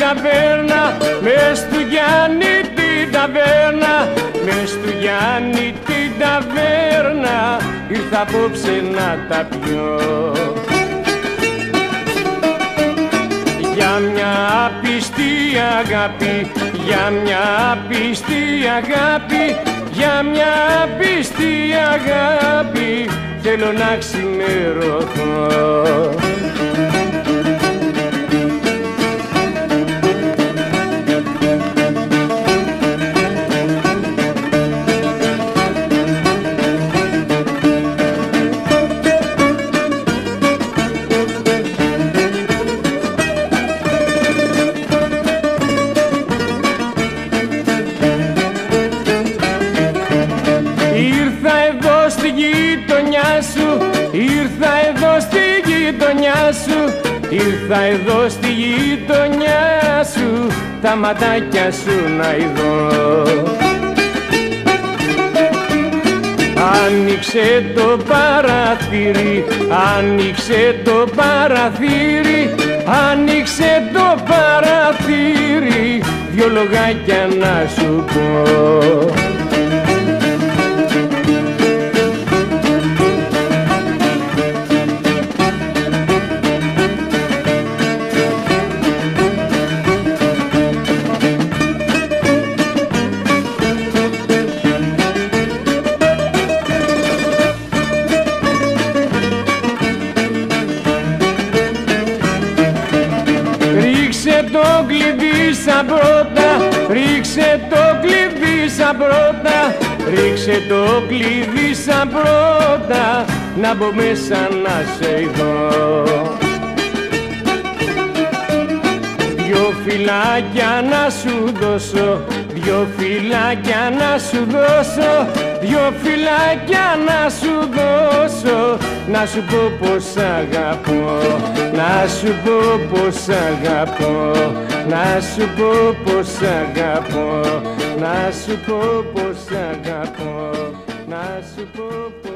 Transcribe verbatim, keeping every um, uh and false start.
ταβέρνα, μες του Γιάννη την ταβέρνα, μες του Γιάννη την ταβέρνα, ήρθα απόψε να τα πιω. Για μια πιστή αγάπη, για μια πιστή αγάπη, για μια πιστή αγάπη, θέλω να ξημερωθώ. Ήρθα εδώ στη γειτονιά σου, ήρθα εδώ στη γειτονιά σου, ήρθα εδώ στη γειτονιά σου, τα ματάκια σου να ειδώ. Άνοιξε το παραθύρι, άνοιξε το παραθύρι, άνοιξε το παραθύρι, δυο λογάκια να σου πω. Ρίξε το κλειδί σαν πρώτα, ρίξε το κλειδί σαν πρώτα, ρίξε το κλειδί σαν πρώτα, να μπω μέσα να σε ειδώ. Δυο φυλάκια να σου δώσω, δυο φυλάκια να σου δώσω, δυο φυλάκια να σου δώσω, να σου πω πως αγαπώ, να σου πω πως αγαπώ, να σου πω πως αγαπώ, να σου πω πως αγαπώ, να σου πω πως